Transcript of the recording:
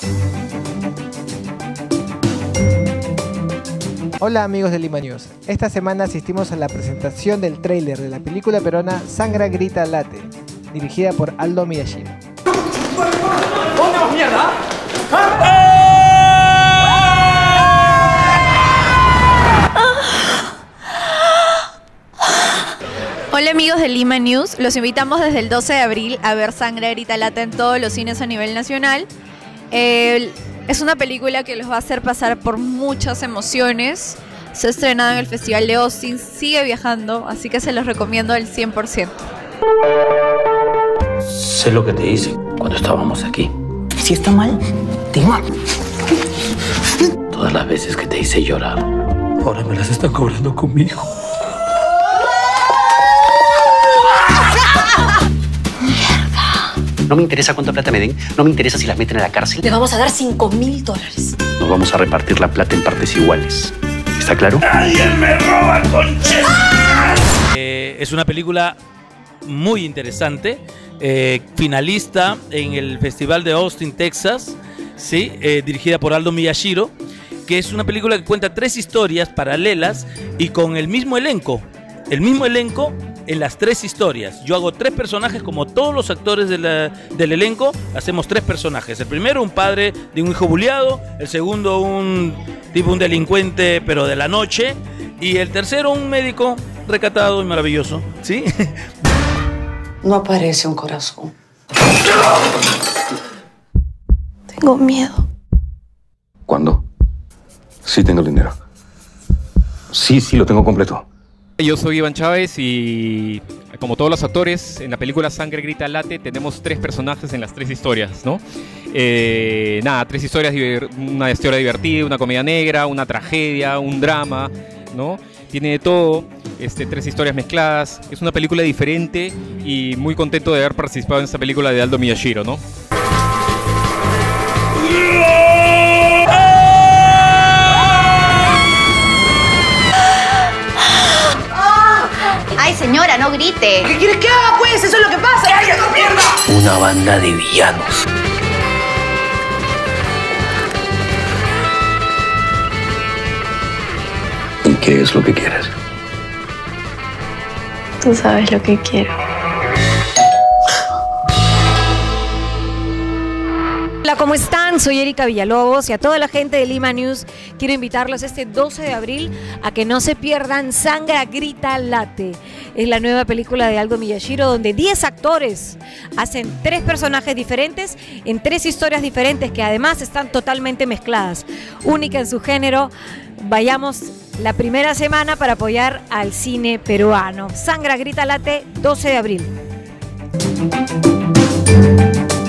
Hola amigos de Lima News, esta semana asistimos a la presentación del tráiler de la película peruana Sangra, Grita, Late, dirigida por Aldo Miyashiro. ¿Dónde vas, mierda? Hola amigos de Lima News, los invitamos desde el 12 de abril a ver Sangra, Grita, Late en todos los cines a nivel nacional. Es una película que los va a hacer pasar por muchas emociones. Se ha estrenado en el Festival de Austin, sigue viajando, así que se los recomiendo al 100%. Sé lo que te hice cuando estábamos aquí. Si está mal, te mato. Todas las veces que te hice llorar, ahora me las están cobrando conmigo. No me interesa cuánta plata me den, no me interesa si las meten a la cárcel. Le vamos a dar $5.000. Nos vamos a repartir la plata en partes iguales. ¿Está claro? ¡Alguien me roba, conches! Es una película muy interesante, finalista en el Festival de Austin, Texas, ¿sí? Dirigida por Aldo Miyashiro, que es una película que cuenta 3 historias paralelas y con el mismo elenco en las 3 historias. Yo hago 3 personajes, como todos los actores del elenco, hacemos 3 personajes. El primero, un padre de un hijo bulliado; el segundo, un delincuente pero de la noche; y el tercero, un médico recatado y maravilloso, ¿sí? No aparece un corazón. Tengo miedo. ¿Cuándo? Sí tengo el dinero. Sí, lo tengo completo. Yo soy Iván Chávez y, como todos los actores, en la película Sangra, Grita, Late tenemos 3 personajes en las 3 historias, ¿no? 3 historias, una historia divertida, una comedia negra, una tragedia, un drama, ¿no? Tiene de todo, 3 historias mezcladas. Es una película diferente y muy contento de haber participado en esta película de Aldo Miyashiro, ¿no? Ay señora, no grite. ¿Qué quieres que haga, pues? Eso es lo que pasa. ¡Cállate, mierda! Una banda de villanos. ¿Y qué es lo que quieres? Tú sabes lo que quiero. Hola, ¿cómo están? Soy Erika Villalobos y a toda la gente de Lima News quiero invitarlos este 12 de abril a que no se pierdan Sangra, Grita, Late. Es la nueva película de Aldo Miyashiro donde 10 actores hacen 3 personajes diferentes en 3 historias diferentes que además están totalmente mezcladas. Única en su género. Vayamos la primera semana para apoyar al cine peruano. Sangra, Grita, Late, 12 de abril.